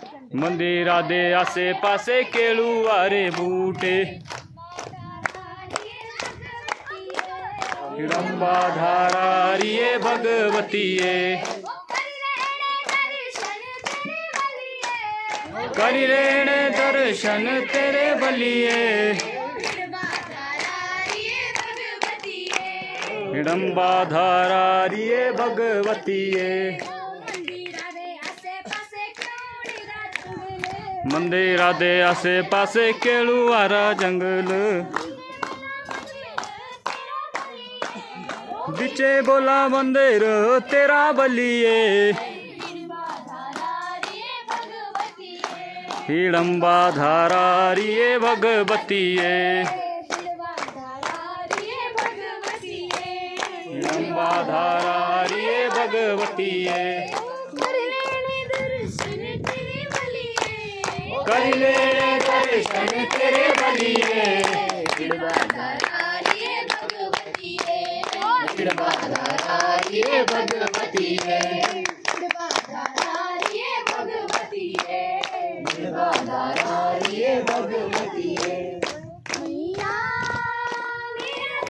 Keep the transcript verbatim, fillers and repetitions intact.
मंदिरा दे आसे पासे केलुआरे बूटे हिडम्बा धारा रिये भगवतीये करी लेने दर्शन तेरे बलिए हिडम्बा धारा रिये भगवतीये मंदिरा दे आसे पासे केलुआरा जंगल बिचे बोला मंदिर तेरा बलिए हिडम्बा धारा रिये भगवतीये हिडम्बा धारा रिये भगवतीये कर ले दर्शन तेरे बलिए हिडम्बा धारा रिये भगवतीये हिडम्बा धारा रिये भगवतीये हिडम्बा धारा रिये भगवतीये हिडम्बा धारा रिये भगवतीये।